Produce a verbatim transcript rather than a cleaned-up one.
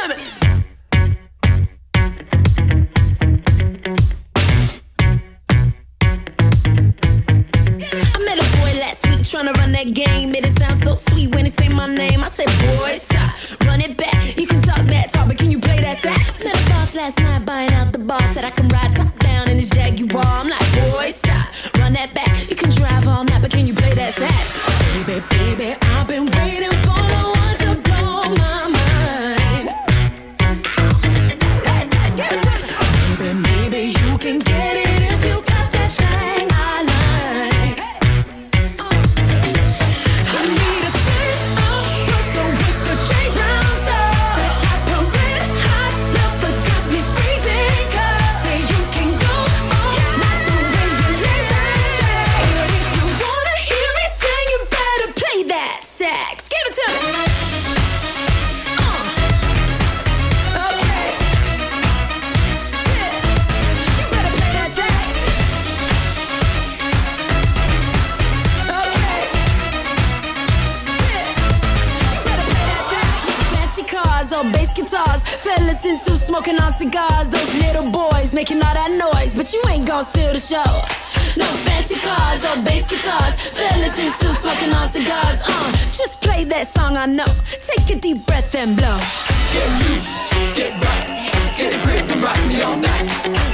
to me. I met a boy last week tryna run that game. Made it sound so sweet when he say my name. I said, boy, stop, run it back. You can talk that talk, but can you play that sax? Met a boss last night buying out the bar. Said I can ride top down in his Jaguar. I'm like, boy, stop, run that back. You can drive all night, but can you play that sax? Baby, baby, I've been waiting for the one to blow my mind. Hey, give it to me. Baby, maybe you can get it if you got that thing I like. I need a stick of rhythm with the chains round up. That type of red hot love that got me freezing. Cause say you can go all night the way you lay that track. But if you wanna hear me sing, you better play that sax. Give it to me. Uh. Okay. Yeah. You better play that sax. Okay. Yeah. You better play that sax. Fancy cars or bass guitars, fellas in suits smoking on cigars. Those little boys making all that noise, but you ain't gon' steal the show. No fancy cars or bass guitars, fellas in suits smoking on cigars. Uh, just play that song I know. Take a deep breath and blow. Get loose, get right, get a grip and rock me all night.